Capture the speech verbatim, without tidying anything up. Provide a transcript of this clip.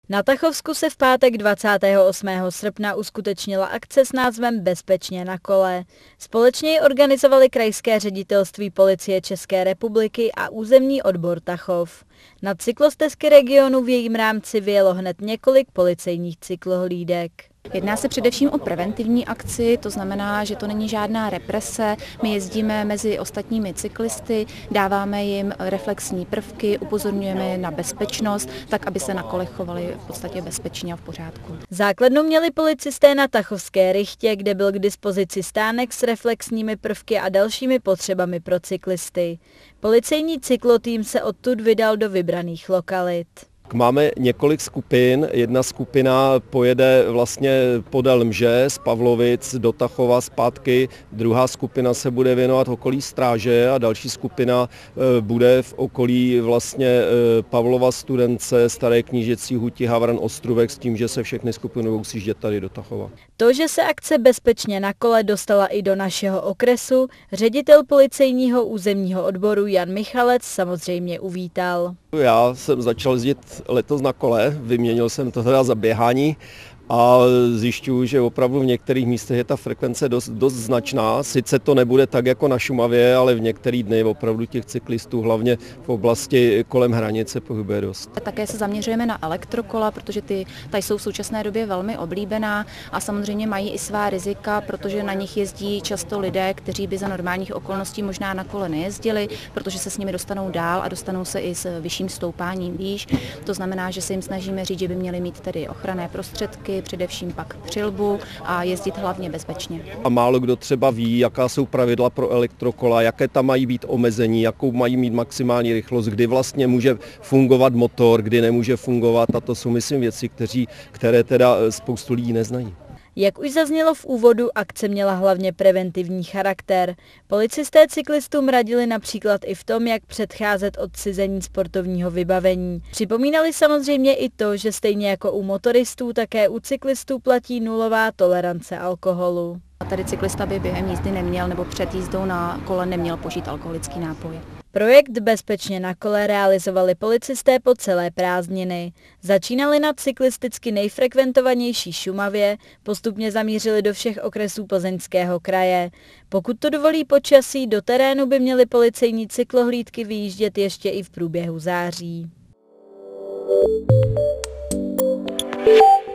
Na Tachovsku se v pátek dvacátého osmého srpna uskutečnila akce s názvem Bezpečně na kole. Společně ji organizovali Krajské ředitelství Policie České republiky a územní odbor Tachov. Na cyklostezky regionu v jejím rámci vyjelo hned několik policejních cyklohlídek. Jedná se především o preventivní akci, to znamená, že to není žádná represe. My jezdíme mezi ostatními cyklisty, dáváme jim reflexní prvky, upozorňujeme je na bezpečnost, tak aby se na kolech chovali v podstatě bezpečně a v pořádku. Základnu měli policisté na Tachovské rychtě, kde byl k dispozici stánek s reflexními prvky a dalšími potřebami pro cyklisty. Policejní cyklotým se odtud vydal do vybraných lokalit. Máme několik skupin, jedna skupina pojede vlastně podél Mže z Pavlovic do Tachova zpátky, druhá skupina se bude věnovat okolí Stráže a další skupina bude v okolí vlastně Pavlova Studence, Staré Knížecí Huti, Havran Ostrůvek s tím, že se všechny skupiny budou sjíždět tady do Tachova. To, že se akce Bezpečně na kole dostala i do našeho okresu, ředitel policejního územního odboru Jan Michalec samozřejmě uvítal. Já jsem začal jezdit letos na kole, vyměnil jsem to teda za běhání a zjišťuju, že opravdu v některých místech je ta frekvence dost, dost značná. Sice to nebude tak jako na Šumavě, ale v některý dny opravdu těch cyklistů, hlavně v oblasti kolem hranice, pohybuje dost. Také se zaměřujeme na elektrokola, protože ty, ta jsou v současné době velmi oblíbená a samozřejmě mají i svá rizika, protože na nich jezdí často lidé, kteří by za normálních okolností možná na kole nejezdili, protože se s nimi dostanou dál a dostanou se i s vyšším stoupáním výš. To znamená, že se jim snažíme říct, že by měli mít tedy ochranné prostředky, především pak přilbu a jezdit hlavně bezpečně. A málo kdo třeba ví, jaká jsou pravidla pro elektrokola, jaké tam mají být omezení, jakou mají mít maximální rychlost, kdy vlastně může fungovat motor, kdy nemůže fungovat, a to jsou myslím věci, kteří, které teda spoustu lidí neznají. Jak už zaznělo v úvodu, akce měla hlavně preventivní charakter. Policisté cyklistům radili například i v tom, jak předcházet odcizení sportovního vybavení. Připomínali samozřejmě i to, že stejně jako u motoristů, také u cyklistů platí nulová tolerance alkoholu. Tady cyklista by během jízdy neměl nebo před jízdou na kole neměl požít alkoholický nápoj. Projekt Bezpečně na kole realizovali policisté po celé prázdniny. Začínali na cyklisticky nejfrekventovanější Šumavě, postupně zamířili do všech okresů Plzeňského kraje. Pokud to dovolí počasí, do terénu by měly policejní cyklohlídky vyjíždět ještě i v průběhu září.